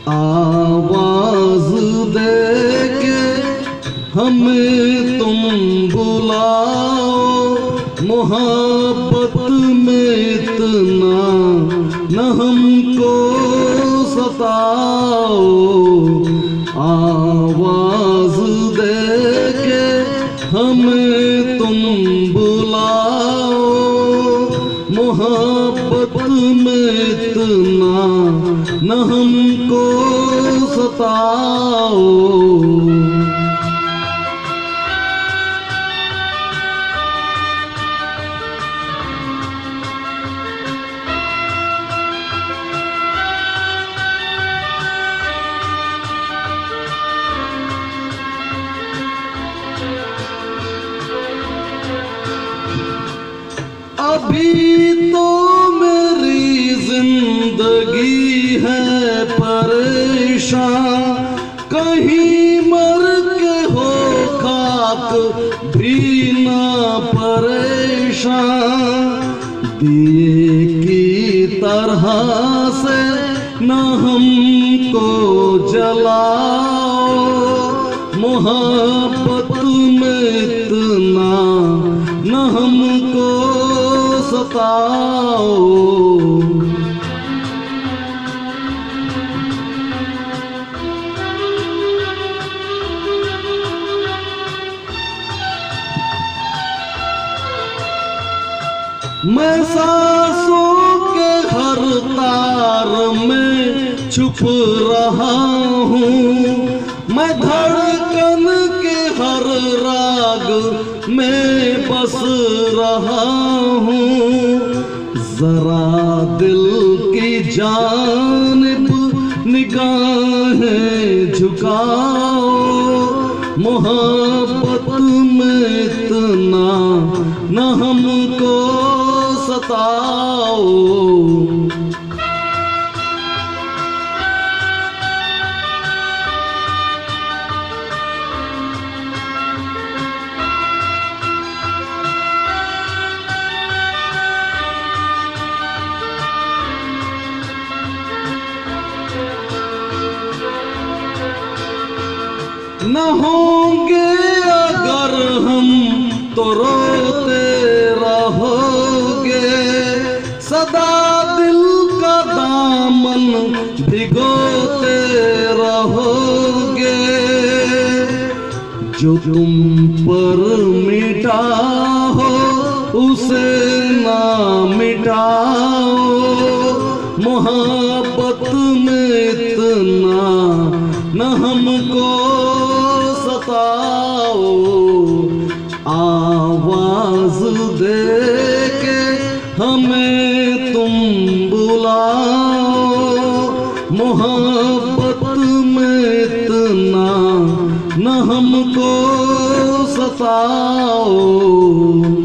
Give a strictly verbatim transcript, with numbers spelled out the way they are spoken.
आवाज दे के हमें तुम बुलाओ, मोहब्बत में इतना न हमको सताओ। आवाज दे के हमें तुम बुलाओ, मोहब्बत में इतना न हमको सताओ। अभी तो मेरी जिंदगी है परेशान, कहीं मर के हो खाक भी ना परेशान। दिए की तरह से न हमको जलाओ, मोहब्बत में इतना न हमको सताओ। मैं सांसों के हर तार में छुप रहा हूँ, मैं धड़कन के हर राग में बस रहा हूँ। जरा दिल की जानिब निगाहें झुकाओ, मोहब्बत में इतना न हमको सताओ। न होंगे अगर हम तो रोते रहोगे, सदा दिल का दामन भिगोते रहोगे। जो तुम पर मिटा हो उसे ना मिटाओ, मोहब्बत में इतना न हमको सताओ। आवाज दे के हमें तुम बुलाओ, मोहब्बत में इतना न हमको सताओ।